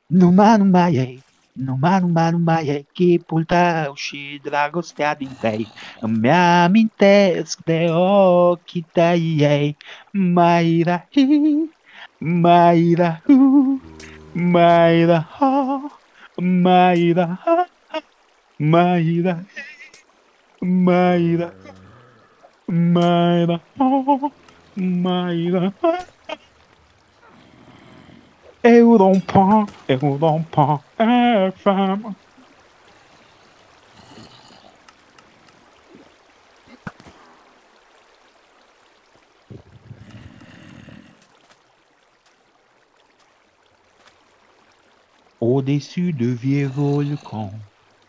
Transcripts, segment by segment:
Numanumaye, numanumanumaye, que pulta ushi dragos te adintei, me amintes de o kitaye, maira hi, maira hu, maira ha, maira ha, maira hi, maira, maira ha, maira ha. Europan FM. Au-dessus de vieux volcans,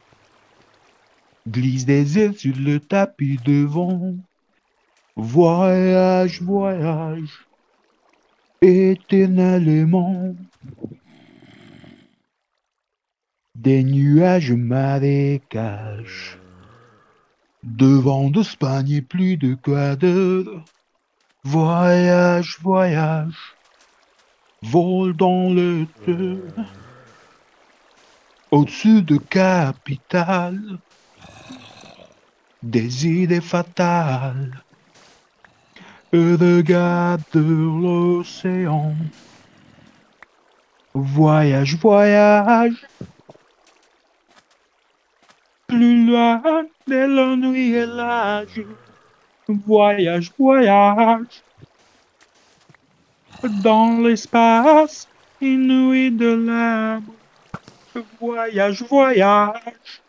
glisse des ailes sur le tapis de vent. Voyage, voyage, éternellement. Des nuages marécages, devant d'Espagne et plus de quart. Voyage, voyage, vol dans le temps. Au-dessus de capitale, des idées fatales. Regarde l'océan. Voyage, voyage, plus loin de la nuit et l'âge. Voyage, voyage, dans l'espace inouï de l'âme. Voyage, voyage,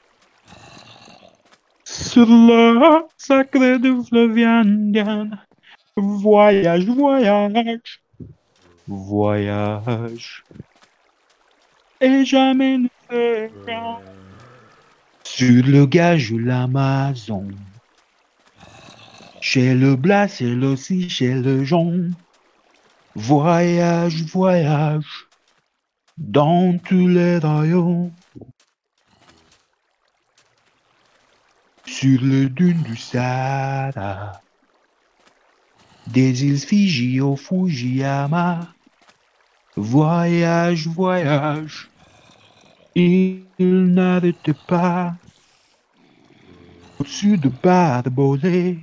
sur le sacré du fleuve indien. Voyage, voyage, voyage, et jamais ne verra. Sur le gage de l'Amazon, chez le Blas et aussi chez le Jean. Voyage, voyage, dans tous les royaumes. Sur le dune du Sahara, des îles Fidji au Fujiyama. Voyage, voyage, il n'arrête pas. Au-dessus de barbelés,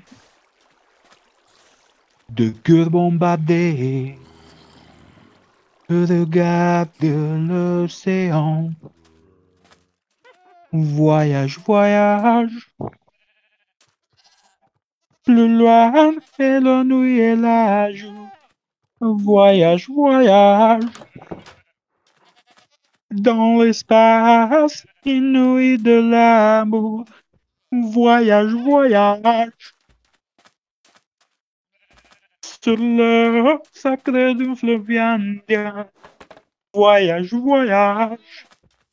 de cœurs bombardés. Regarde l'océan. Voyage, voyage, plus loin et la nuit et la jour. Voyage, voyage, dans l'espace inouï de l'amour. Voyage, voyage, sur le sacré du fleuve indien. Voyage, voyage,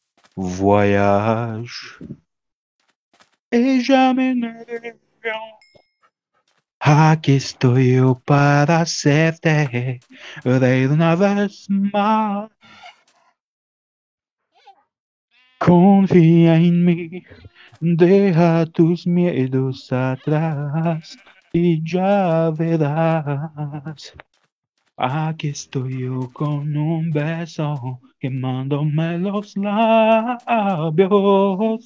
voyage, et jamais ne reviens. Aquí estoy yo para hacerte reír una vez más. Confía en mí, deja tus miedos atrás y ya verás. Aquí estoy yo con un beso quemándome los labios.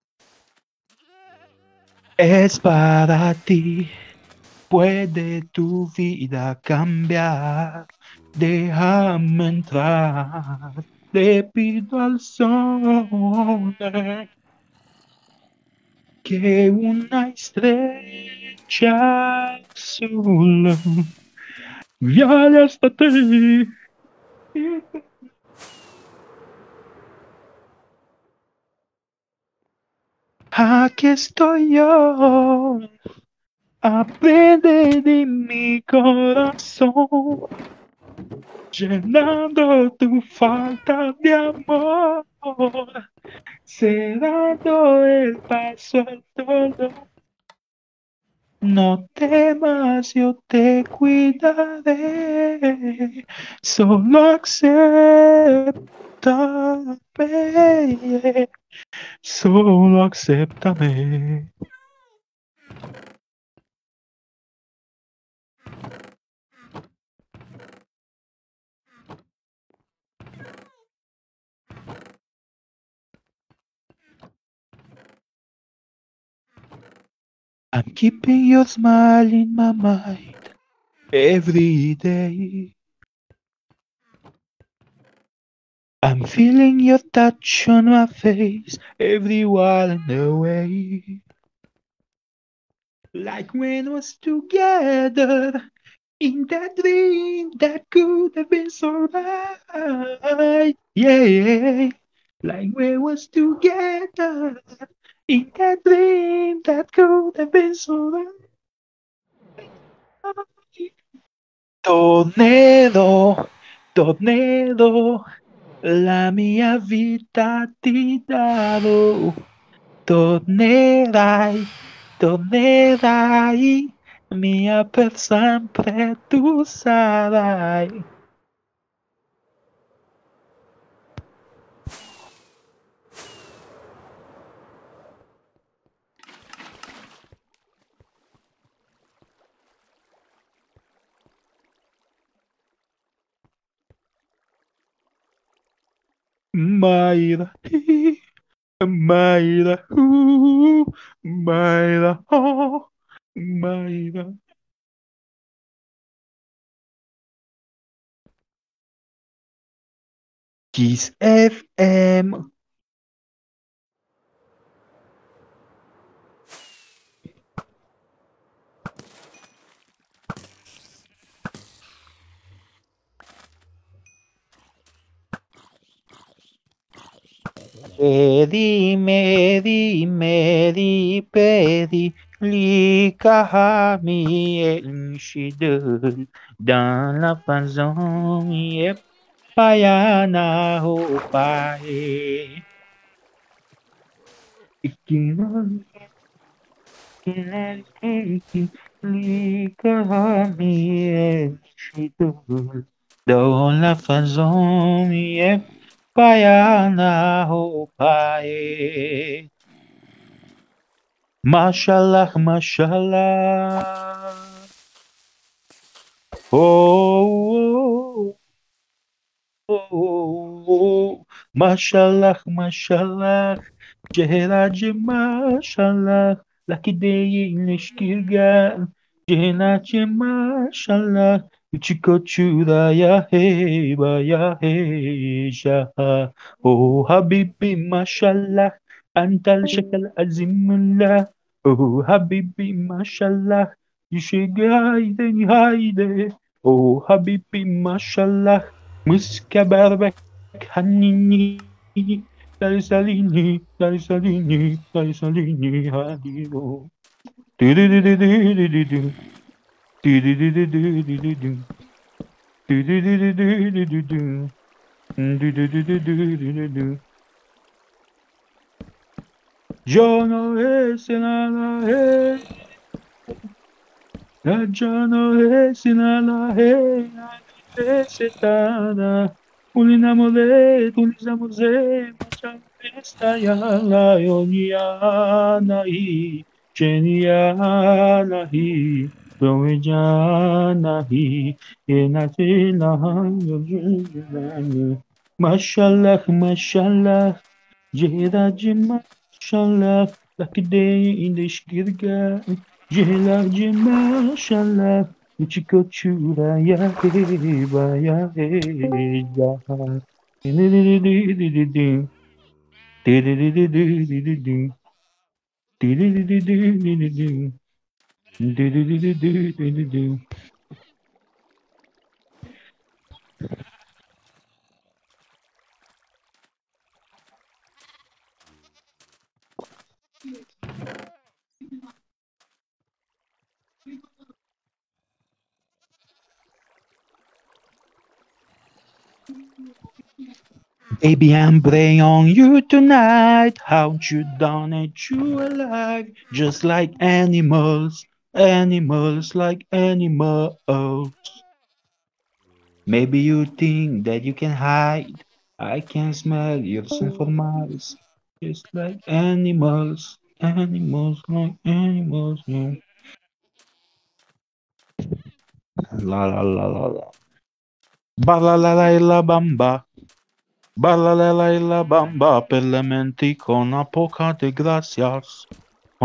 Es para ti, puede tu vida cambiar. Déjame entrar, le pido al sol que una estrella azul viaje hasta ti. Aquí estoy yo, aprende de mi corazón, llenando tu falta de amor, cerrando el paso al dolor. No temas, yo te cuidaré, solo acéptame, solo acéptame. I'm keeping your smile in my mind every day. I'm feeling your touch on my face every while in the way. Like when was together in that dream that could have been so right. Yeah, like we was together in that dream that could have been so right. Tornado, tornado, la mia vita ti darò. Tornerai, tornerai, mia per sempre tu sarai. Mayra, Mayra, Mayra, oh, Mayra. Kiss FM. Pedi, likahami elshidul dans la façon yep payana ho pae. Likahami elshidul dans la façon yep payana ho pae. Mashallah, mashallah. Oh, oh, oh, oh. Mashallah, mashallah. Ceheracı maşallah. Laki değil ilişkirgen. Cehenacı maşallah. Chico chura ya heba ya heja. Oh habibi mashallah. Antal şekal azimullah. Oh habibi mashallah. Yüşe haydi haydi. Oh habibi maşallah. Muskaberbek hanini. Dari salini, dari salini, dari salini hadiro. Du du du du du du du du. Du du du du du du du du. Du du du du du du du du. Du du du du du du du du. Yo no es nada, yo no es nada, es nada. Ulinamore, macam pesta yang layonya nahi, chenia nahi, roja nahi, enate nahi, mashallah, mashallah. Cehracı maşallah, lakide indeşkirga. Cehracı maşallah, içi koçura ya heba ya heja. Didididididididin, didididididididin, didididididididin, didididididididin. Baby, I'm praying on you tonight. How'd you done it? You alive, just like animals, animals like animals. Maybe you think that you can hide. I can smell your scent for miles, just like animals, animals like animals. Yeah. La la la la la. Ba la la la la bamba. Balla la bamba per le menti con a poca de gracias.